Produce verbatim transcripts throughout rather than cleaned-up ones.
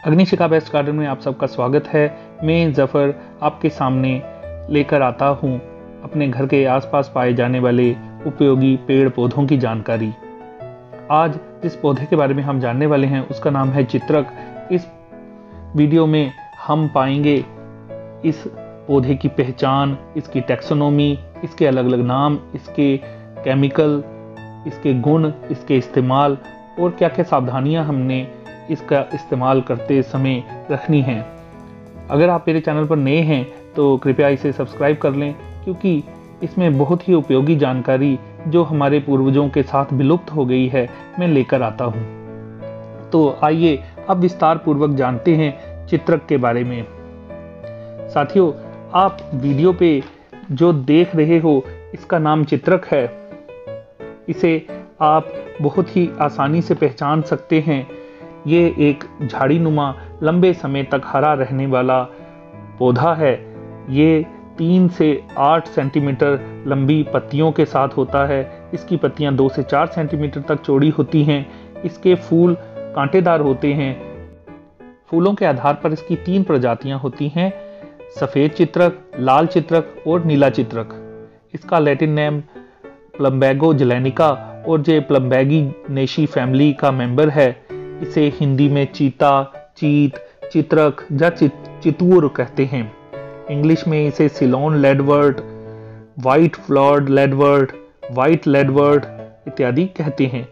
अग्निशिखा best garden में आप सबका स्वागत है। मैं जफ़र आपके सामने लेकर आता हूँ अपने घर के आसपास पाए जाने वाले उपयोगी पेड़ पौधों की जानकारी। आज जिस पौधे के बारे में हम जानने वाले हैं उसका नाम है चित्रक। इस वीडियो में हम पाएंगे इस पौधे की पहचान, इसकी टैक्सोनॉमी, इसके अलग अलग नाम, इसके केमिकल, इसके गुण, इसके इस्तेमाल और क्या क्या सावधानियां हमने इसका इस्तेमाल करते समय रखनी हैं। अगर आप मेरे चैनल पर नए हैं तो कृपया इसे सब्सक्राइब कर लें, क्योंकि इसमें बहुत ही उपयोगी जानकारी जो हमारे पूर्वजों के साथ विलुप्त हो गई है मैं लेकर आता हूँ। तो आइए अब विस्तार पूर्वक जानते हैं चित्रक के बारे में। साथियों, आप वीडियो पे जो देख रहे हो इसका नाम चित्रक है। इसे आप बहुत ही आसानी से पहचान सकते हैं। ये एक झाड़ी नुमा लंबे समय तक हरा रहने वाला पौधा है। ये तीन से आठ सेंटीमीटर लंबी पत्तियों के साथ होता है। इसकी पत्तियां दो से चार सेंटीमीटर तक चौड़ी होती हैं। इसके फूल कांटेदार होते हैं। फूलों के आधार पर इसकी तीन प्रजातियां होती हैं: सफ़ेद चित्रक, लाल चित्रक और नीला चित्रक। इसका लैटिन नेम प्लम्बैगो जलैनिका और ये प्लम्बैगी नेशी फैमिली का मेंबर है। इसे हिंदी में चीता, चीत, चित्रक या चित, चितूर कहते हैं। इंग्लिश में इसे Ceylon leadwort, white flowered leadwort, white leadwort इत्यादि कहते हैं।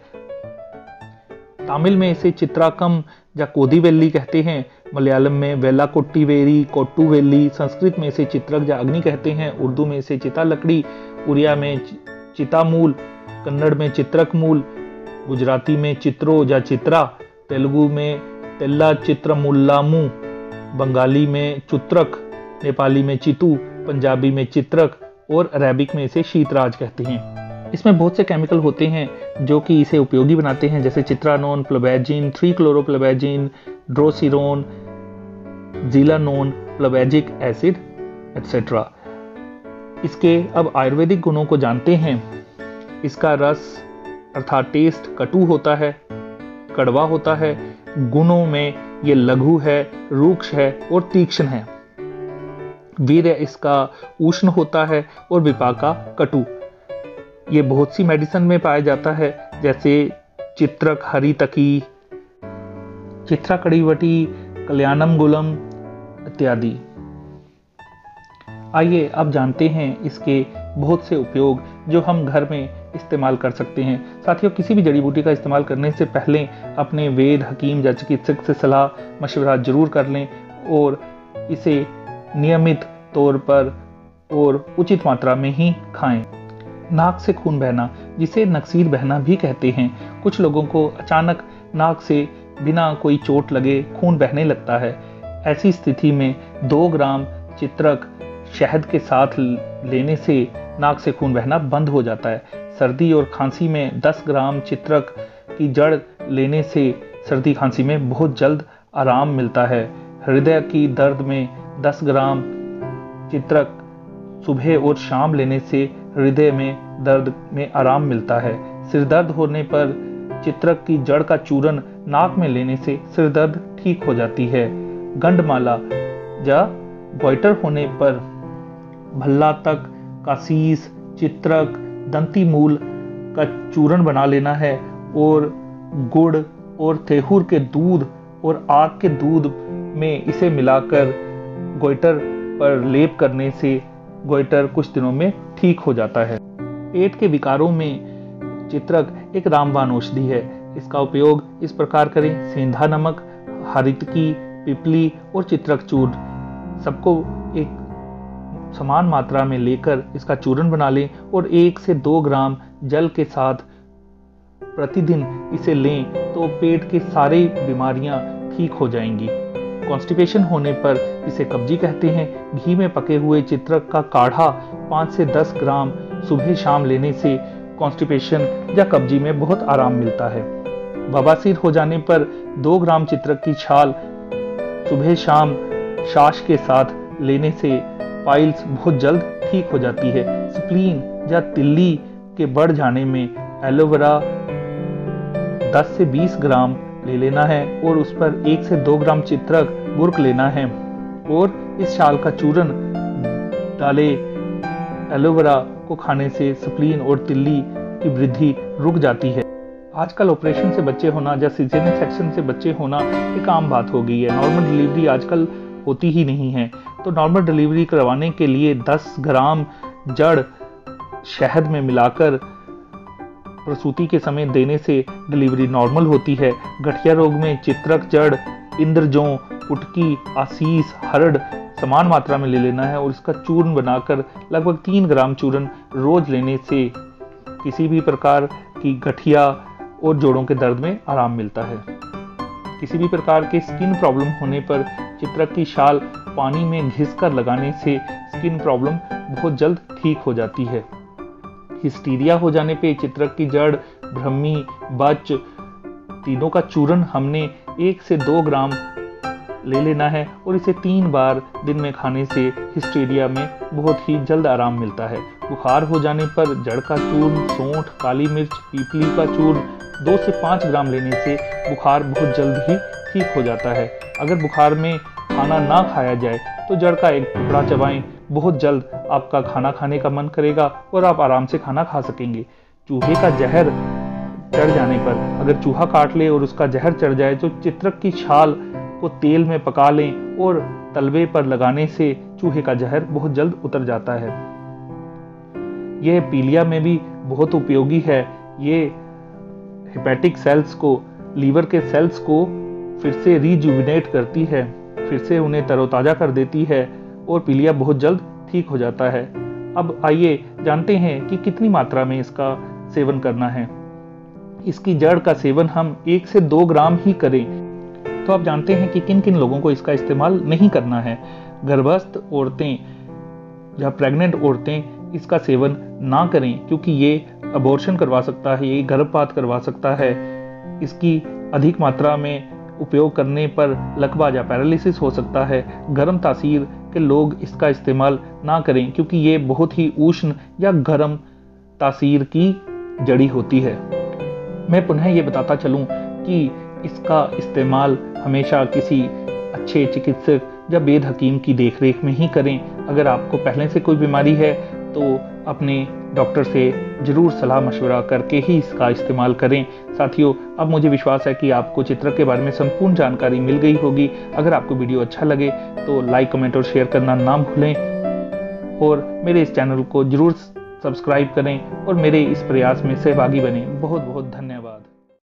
तमिल में इसे चित्राकम या कोदिवेली कहते हैं। मलयालम में वेलाकोट्टीवेरी, कोट्टूवेली। संस्कृत में इसे चित्रक या अग्नि कहते हैं। उर्दू में इसे चिता लकड़ी, उड़िया में चितामूल, कन्नड़ में चित्रक मूल, गुजराती में चित्रो या चित्रा, तेलुगु में तेल्ला चित्रमुल्लामू, बंगाली में चुत्रक, नेपाली में चितू, पंजाबी में चित्रक और अरेबिक में इसे शीतराज कहते हैं। इसमें बहुत से केमिकल होते हैं जो कि इसे उपयोगी बनाते हैं, जैसे chitranone, plumbagin, three chloroplumbagin, droserone, zeylanone, plumbagic acid etcetera. इसके अब आयुर्वेदिक गुणों को जानते हैं। इसका रस अर्थात टेस्ट कटु होता है, कड़वा होता है। गुणों में ये लघु है, रूक्ष है और तीक्ष्ण है। वीर्य इसका उष्ण होता है और विपाका कटु। ये बहुत सी मेडिसिन में पाया जाता है, जैसे चित्रक हरितकी, चित्रा कड़ीवटी, कल्याणम गुलम इत्यादि। आइए अब जानते हैं इसके बहुत से उपयोग जो हम घर में इस्तेमाल कर सकते हैं। साथियों, किसी भी जड़ी बूटी का इस्तेमाल करने से पहले अपने वैद्य, हकीम या चिकित्सक से सलाह मशवरा जरूर कर लें और इसे नियमित तौर पर और उचित मात्रा में ही खाएं। नाक से खून बहना, जिसे नक्सीर बहना भी कहते हैं। कुछ लोगों को अचानक नाक से बिना कोई चोट लगे खून बहने लगता है। ऐसी स्थिति में दो ग्राम चित्रक शहद के साथ लेने से नाक से खून बहना बंद हो जाता है। सर्दी और खांसी में दस ग्राम चित्रक की जड़ लेने से सर्दी खांसी में बहुत जल्द आराम मिलता है। हृदय की दर्द में दस ग्राम चित्रक सुबह और शाम लेने से हृदय में दर्द में आराम मिलता है। सिर दर्द होने पर चित्रक की जड़ का चूर्ण नाक में लेने से सिर दर्द ठीक हो जाती है। गंडमाला या गोइटर होने पर भल्ला तक का शीस, चित्रक, दंती मूल का चूर्ण बना लेना है और गुड़ और थेहूर के दूध और आग के दूध में इसे मिलाकर गोइटर पर लेप करने से गोइटर कुछ दिनों में ठीक हो जाता है। पेट के विकारों में चित्रक एक रामबाण औषधि है। इसका उपयोग इस प्रकार करें: सेंधा नमक, हरितकी, पिपली और चित्रक चूर्ण सबको एक समान मात्रा में लेकर इसका चूर्ण बना लें और एक से दो ग्राम जल के साथ प्रतिदिन इसे लें तो पेट की सारी बीमारियां ठीक हो जाएंगी। कॉन्स्टिपेशन होने पर इसे कब्जी कहते हैं। घी में पके हुए चित्रक का काढ़ा पाँच से दस ग्राम सुबह शाम लेने से कॉन्स्टिपेशन या कब्जी में बहुत आराम मिलता है। बवासीर हो जाने पर दो ग्राम चित्रक की छाल सुबह शाम छाछ के साथ लेने से पाइल्स बहुत जल्द ठीक हो जाती है। स्प्लीन या तिल्ली के बढ़ जाने में एलोवेरा दस से बीस ग्राम ले लेना है और उस पर एक से दो ग्राम चित्रक बुर्क लेना है और इस शाल का चूर्ण डाले। एलोवेरा को खाने से स्प्लीन और तिल्ली की वृद्धि रुक जाती है। आजकल ऑपरेशन से बच्चे होना या सीजेरियन सेक्शन से बच्चे होना एक आम बात हो गई है। नॉर्मल डिलीवरी आजकल होती ही नहीं है। तो नॉर्मल डिलीवरी करवाने के लिए दस ग्राम जड़ शहद में मिलाकर प्रसूति के समय देने से डिलीवरी नॉर्मल होती है। गठिया रोग में चित्रक, जड़, इंद्रजों, पुटकी, आसीस, हरड़ समान मात्रा में ले लेना है और इसका चूर्ण बनाकर लगभग तीन ग्राम चूर्ण रोज लेने से किसी भी प्रकार की गठिया और जोड़ों के दर्द में आराम मिलता है। किसी भी प्रकार के स्किन प्रॉब्लम होने पर चित्रक की शाल पानी में घिसकर लगाने से स्किन प्रॉब्लम बहुत जल्द ठीक हो जाती है। हिस्टीरिया हो जाने पे चित्रक की जड़, ब्रह्मी, बच तीनों का चूर्ण हमने एक से दो ग्राम ले लेना है और इसे तीन बार दिन में खाने से हिस्टीरिया में बहुत ही जल्द आराम मिलता है। बुखार हो जाने पर जड़ का चूर्ण, सौंठ, काली मिर्च, पीपली का चूर्ण दो से पाँच ग्राम लेने से बुखार बहुत जल्द ही ठीक हो जाता है। अगर बुखार में खाना ना खाया जाए तो जड़ का एक टुकड़ा चबाएं, बहुत जल्द आपका खाना खाने का मन करेगा और आप आराम से खाना खा सकेंगे। चूहे का जहर चढ़ जाने पर अगर चूहा काट ले और उसका जहर चढ़ जाए तो चित्रक की छाल को तेल में पका लें और तलवे पर लगाने से चूहे का जहर बहुत जल्द उतर जाता है। यह पीलिया में भी बहुत उपयोगी है। ये हेपेटिक सेल्स को, लीवर के सेल्स को फिर से रिजुविनेट करती है, फिर से उन्हें तरोताजा कर देती है और पीलिया बहुत जल्द ठीक हो जाता है। अब आइए जानते हैं कि कितनी मात्रा में इसका सेवन करना है। इसकी जड़ का सेवन हम एक से दो ग्राम ही करें। तो आप जानते हैं कि किन किन लोगों को इसका इस्तेमाल नहीं करना है। गर्भस्थ औरतें या प्रेग्नेंट औरतें इसका सेवन ना करें क्योंकि ये अबॉर्शन करवा सकता है, ये गर्भपात करवा सकता है। इसकी अधिक मात्रा में उपयोग करने पर लकवा या पैरालिसिस हो सकता है। गर्म तासीर के लोग इसका इस्तेमाल ना करें क्योंकि ये बहुत ही उष्ण या गर्म तासीर की जड़ी होती है। मैं पुनः ये बताता चलूं कि इसका इस्तेमाल हमेशा किसी अच्छे चिकित्सक या वेद हकीम की देखरेख में ही करें। अगर आपको पहले से कोई बीमारी है तो अपने डॉक्टर से जरूर सलाह मशवरा करके ही इसका इस्तेमाल करें। साथियों, अब मुझे विश्वास है कि आपको चित्रक के बारे में संपूर्ण जानकारी मिल गई होगी। अगर आपको वीडियो अच्छा लगे तो लाइक, कमेंट और शेयर करना ना भूलें और मेरे इस चैनल को जरूर सब्सक्राइब करें और मेरे इस प्रयास में सहभागी बने। बहुत बहुत धन्यवाद।